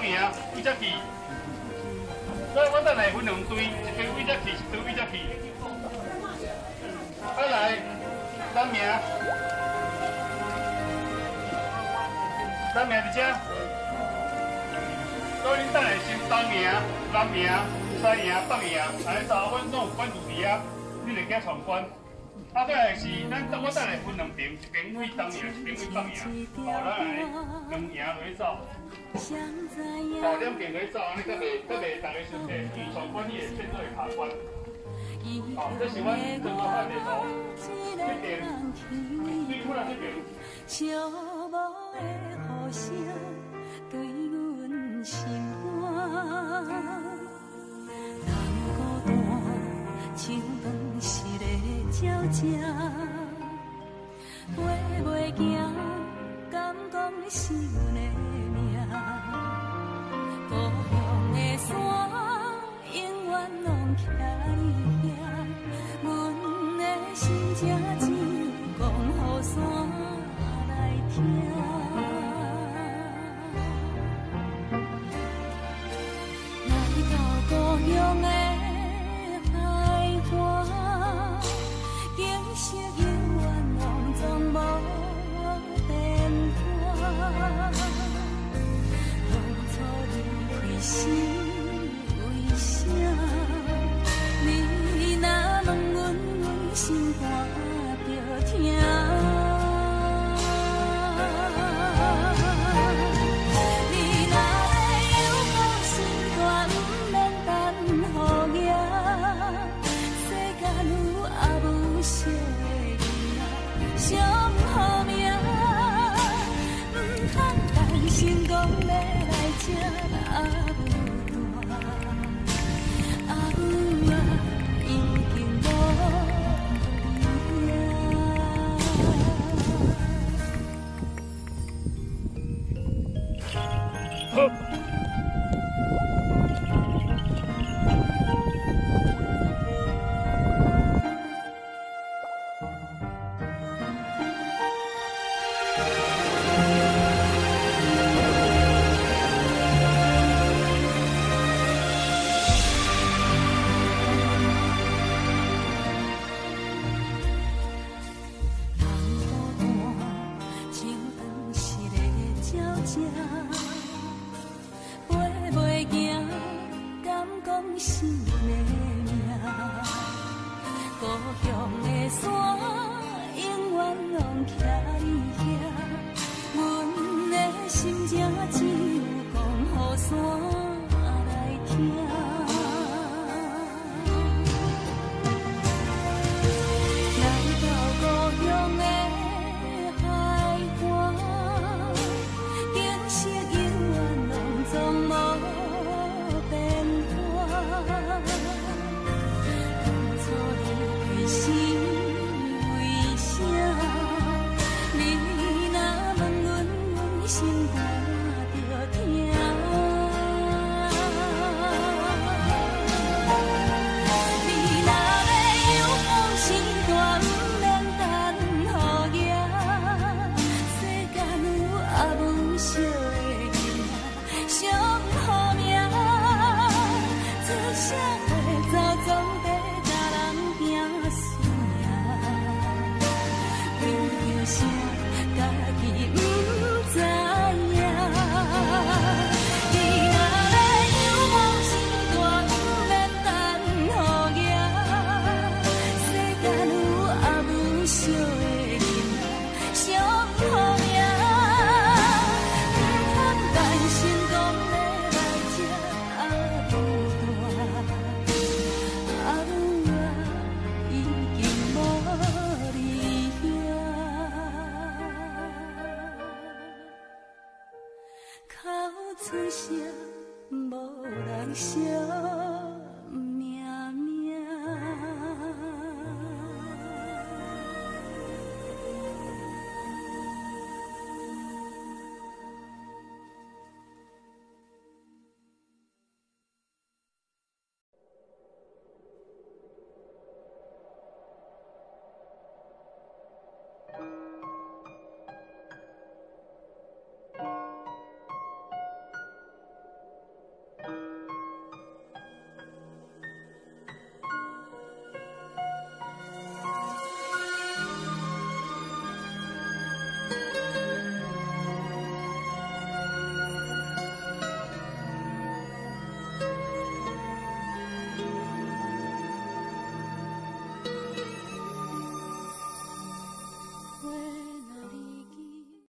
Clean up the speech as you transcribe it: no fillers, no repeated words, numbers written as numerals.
赢，位才去。所以我等来分两队，一边位才去，一边位才去。啊来，三名，三名伫遮。所以恁等来先东赢、南赢、西赢、北赢，安尼查阮拢有管住伫啊，恁会记闯关。啊，再来是我等来分两边，一边位东赢，一边位北赢，咱来两赢落去走。两边落去走，安尼较袂大家伤济，因为闯关你会变做会卡关。这是阮整个范地图，这边，对出来这边。寂寞的呼声对阮心肝，人孤单，像饭湿的鸟食，飞袂行，敢讲是阮的命。故乡的山，永远拢徛伫遐，阮的心才只讲予山来听。